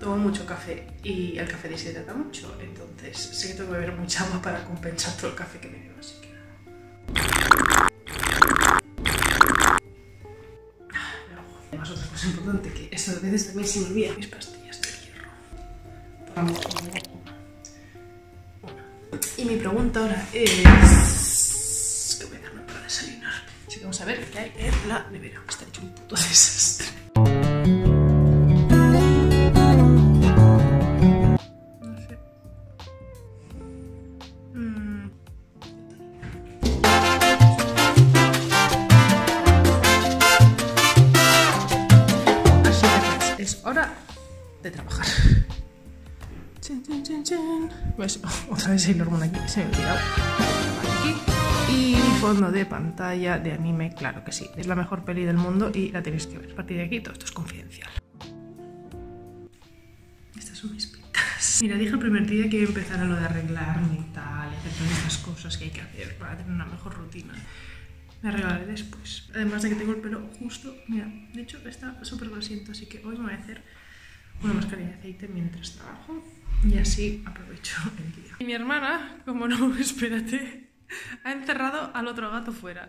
tomo mucho café y el café deshidrata mucho, entonces sí que tengo que beber mucha agua para compensar todo el café que me bebo, así que... Además, otra cosa importante, que esto a veces también se me olvida, mis pastillas de hierro. Vamos, una. Y mi pregunta ahora es... ¿qué voy a darme para desayunar? Así que vamos a ver qué hay en la nevera. Está hecho un puto desastre. No sé. Así que es hora de trabajar. Chin, chin, chin, chin. Pues otra vez Sailor Moon aquí, se me ha olvidado. Aquí. Y fondo de pantalla de anime, claro que sí. Es la mejor peli del mundo y la tenéis que ver. A partir de aquí todo esto es confidencial. Estas son mis pintas. Mira, dije el primer día que iba a empezar a lo de arreglarme y tal, y hacer todas estas cosas que hay que hacer para tener una mejor rutina. Me arreglaré después. Además de que tengo el pelo justo, mira, de hecho está súper grasiento, así que hoy me voy a hacer una mascarilla de aceite mientras trabajo y así aprovecho el día. Y mi hermana, como no, espérate, ha encerrado al otro gato fuera.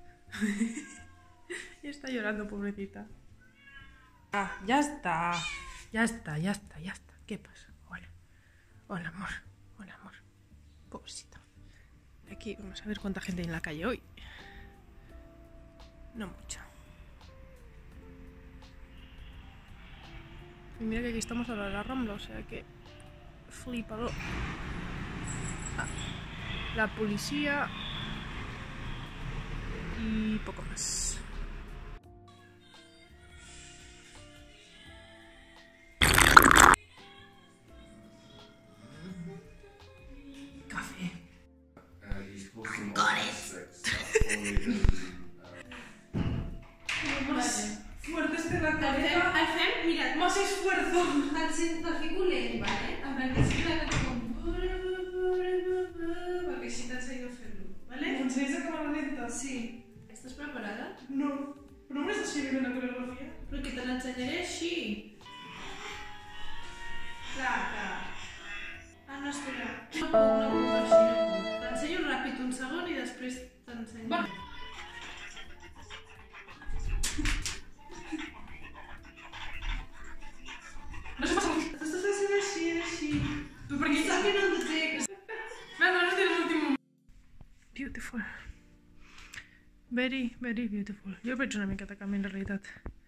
Y está llorando, pobrecita. Ah, ya está. Ya está. ¿Qué pasa? Hola. Hola, amor. Hola, amor. Pobrecita. Aquí vamos a ver cuánta gente hay en la calle hoy. No mucha. Y mira que aquí estamos a la de la Rambla, o sea que... flipado. Ah, la policía... y poco más. Café. Fuerte este la cabeza. El fem, mira, Más esfuerzo. el ficulent, vale? En plan que sigui la que com... perquè així t'ensenyo a fer-lo, vale? ¿M'ensenyes a cámara lenta? Sí. Estàs preparada? No. ¿Pero no me estás escribiendo la coreografía? Però que te l'ensenyaré així. Clar. Ah, no, espera. No puc, així no puc. T'ensenyo ràpid un segon i després t'ensenyo. Va. No se pasa mucho. T'estàs fent així. ¿Pero por qué Estàs fent el text. Venga, no tienes el último. Beautiful. Very, very beautiful. Jo veig una miqueta canvi en realitat.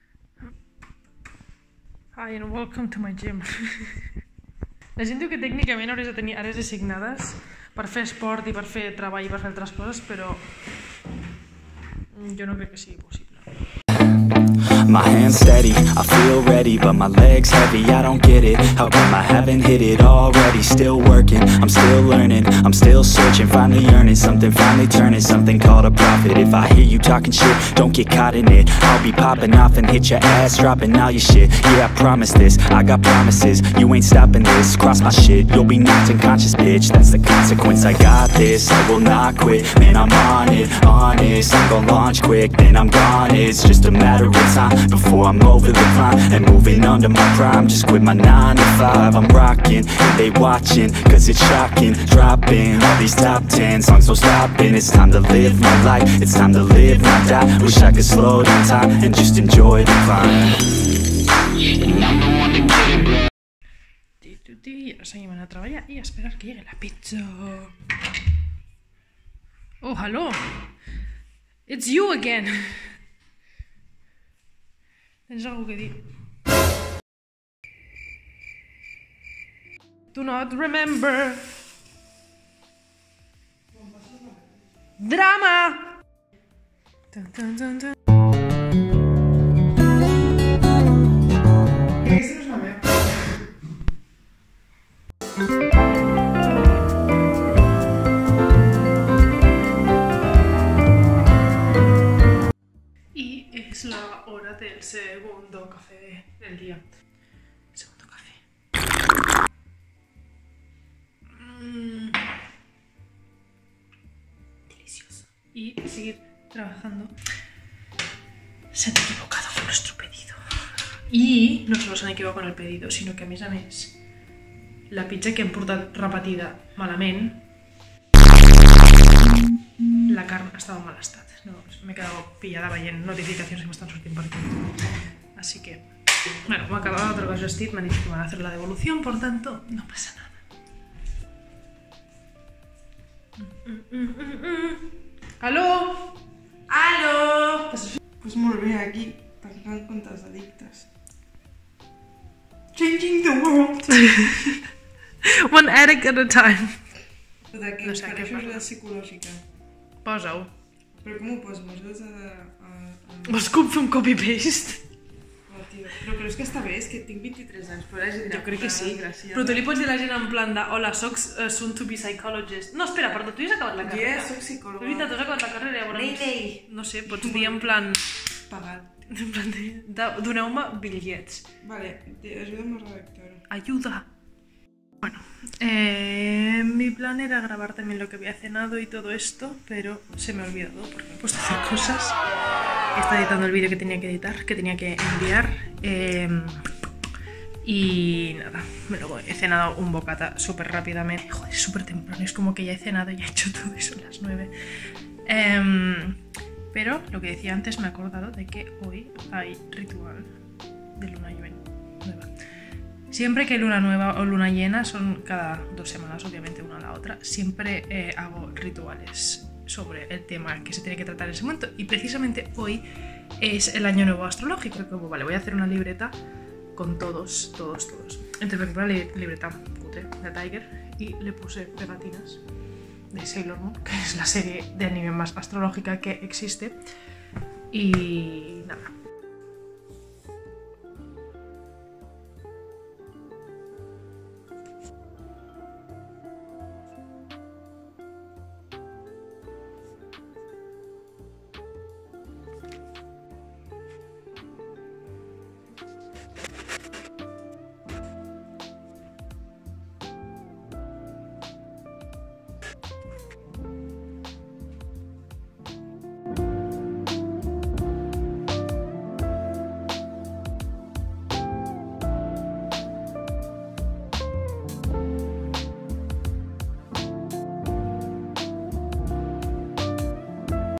Hi and welcome to my gym. La gent diu que tècnicament hauries de tenir àrees assignades per fer esport i per fer treball i per fer altres coses, però jo no crec que sigui possible. My hands steady, I feel ready, but my legs heavy, I don't get it. How come I haven't hit it already? Still working, I'm still learning, I'm still searching, finally earning something, finally turning something called a profit. If I hear you talking shit, don't get caught in it. I'll be popping off and hit your ass, dropping all your shit. Yeah, I promise this, I got promises, you ain't stopping this. Cross my shit, you'll be knocked unconscious, bitch. That's the consequence, I got this, I will not quit. Man, I'm on it, honest, I'm gon' launch quick, then I'm gone. It's just a matter of time before I'm over the climb and moving under my prime. Just quit my 9 to 5, I'm rocking, and they watching, cause it's shocking. Dropping all these top 10 songs, so stopping. It's time to live my life, it's time to live, not die. Wish I could slow down time and just enjoy the climb. Y ahora seguimos a trabajar y a esperar que llegue la pizza. Oh, hello. It's you again. ¿Tienes algo que dir? Do not remember. Drama. Dun, dun, dun, dun. Esa no es la mía. Y es la hora del segundo café del día. Segundo café. Delicioso. Y seguir trabajando. Se han equivocado con nuestro pedido. I no solo s'han equivocat con el pedido, sinó que a més, la pizza que hem portat repetida malament, la carn estava en mal estat. No, m'he quedat pillada veient notificacions que m'estan sortint per aquí. Así que, bueno, me acababa otro caso Steve, me han dicho que van a hacer la devolución, por tanto, no pasa nada. Aló? Aló? Pues molt bé, aquí, parlant contra els addictes. Changing the world! One addict at a time. De què? No sé Per què això parla. és psicològica. Posa-ho. Però com ho poso? M'ajudes a... Vols que fer un copy-paste? Oh, tio. Però creus que està bé? És que tinc 23 anys, però és Jo crec que sí. Gràcies. Però tu li pots dir a la gent en plan de hola, soc soon to be psychologist. No, espera, perdó, tu ja has acabat la carrera. Yes, soc psicòloga. És veritat, tu has acabat la carrera, llavors... Nei. No sé, pots dir en plan... Pagat. En plan de doneu-me bitllets. Vale, ajuda'm a redactar-ho. Ayuda. Bueno, mi plan era grabar también lo que había cenado y todo esto, pero se me ha olvidado porque me he puesto a hacer cosas. Estaba editando el vídeo que tenía que editar, que tenía que enviar. Y nada, he cenado un bocata súper rápidamente. Joder, súper temprano, es como que ya he cenado y ya he hecho todo eso a las 9. Pero lo que decía antes, me he acordado de que hoy hay ritual de luna nueva. Siempre que hay luna nueva o luna llena, son cada 2 semanas, obviamente una a la otra, siempre hago rituales sobre el tema que se tiene que tratar en ese momento. Y precisamente hoy es el año nuevo astrológico. Como vale, voy a hacer una libreta con todos. Entonces me compré la libreta cutre de Tiger y le puse pegatinas de Sailor Moon, que es la serie de anime más astrológica que existe. Y nada.